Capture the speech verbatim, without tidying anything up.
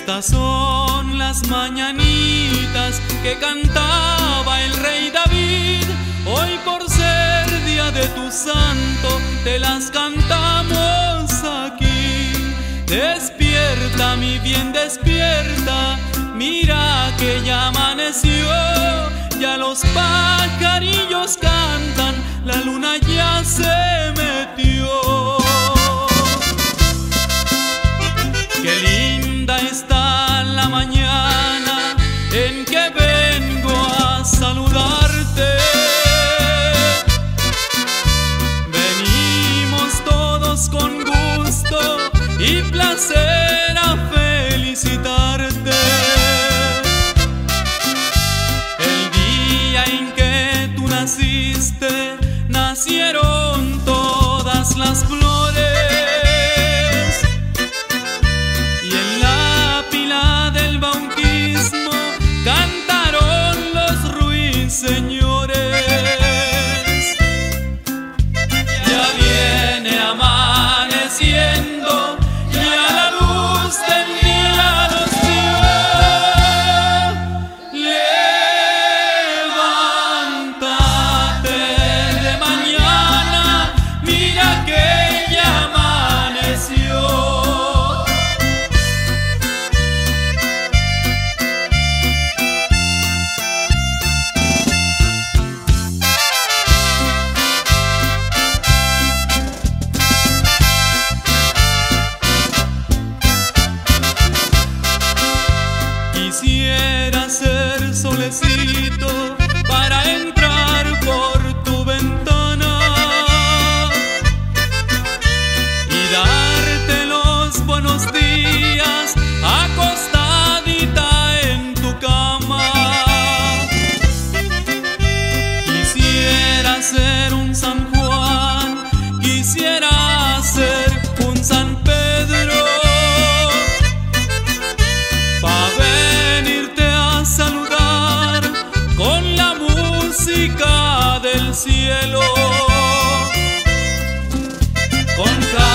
Estas son las mañanitas que cantaba el rey David. Hoy por ser día de tu santo te las cantamos aquí. Despierta, mi bien, despierta, mira que ya amaneció. Ya los pajarillos cantan, la luna ya se metió. Qué linda está la mañana en que vengo a saludarte. Venimos todos con gusto y placer a felicitarte. El día en que tú naciste, nacieron todas las flores. Y en la pila del bautismo cantaron los ruiseñores. Ya viene amaneciendo, ya la luz del día nos dio. Levántate de mañana, mira que ya amaneció. Quisiera ser solecito para entrar por tu ventana y darte los buenos días acostadita en tu cama. Quisiera ser un San Juan, quisiera ser un San Pedro, pa' venirte a saludar con la música del cielo, con